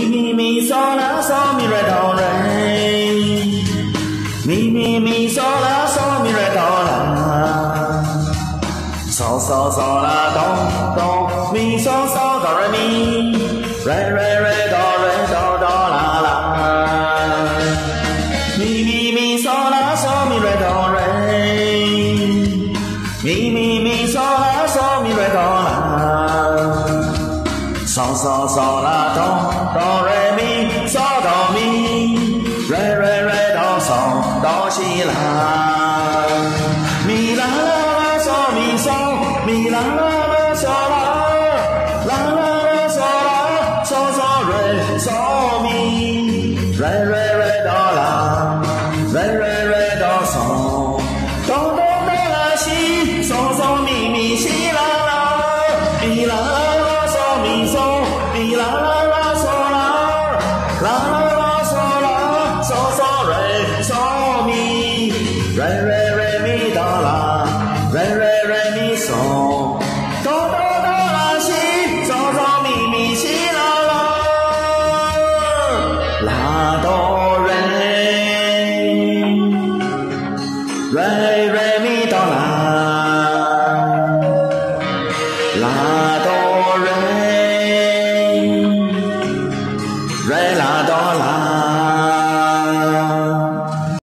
咪咪嗦啦嗦咪来哆来，咪咪咪嗦啦嗦咪来哆啦，嗦嗦嗦啦哆哆咪嗦嗦哆来咪，来来来哆来哆哆啦啦，咪咪咪嗦啦嗦咪来哆来，咪咪咪嗦啦嗦咪来哆啦。嗦嗦嗦啦哆哆来咪嗦哆咪，来来来哆嗦哆西啦，咪啦啦啦嗦咪嗦，咪啦啦啦嗦啦，啦啦啦嗦啦，嗦嗦来嗦咪，来来来哆啦，来来来哆嗦，哆哆哆啦西，嗦嗦咪咪西啦啦，咪啦。咪啦啦啦嗦啦，啦啦啦嗦啦，嗦嗦来嗦咪，来来来咪哆啦，来来来咪嗦，哆哆哆啦西，嗦嗦咪咪西啦啦，啦哆来，来来咪哆啦，啦哆。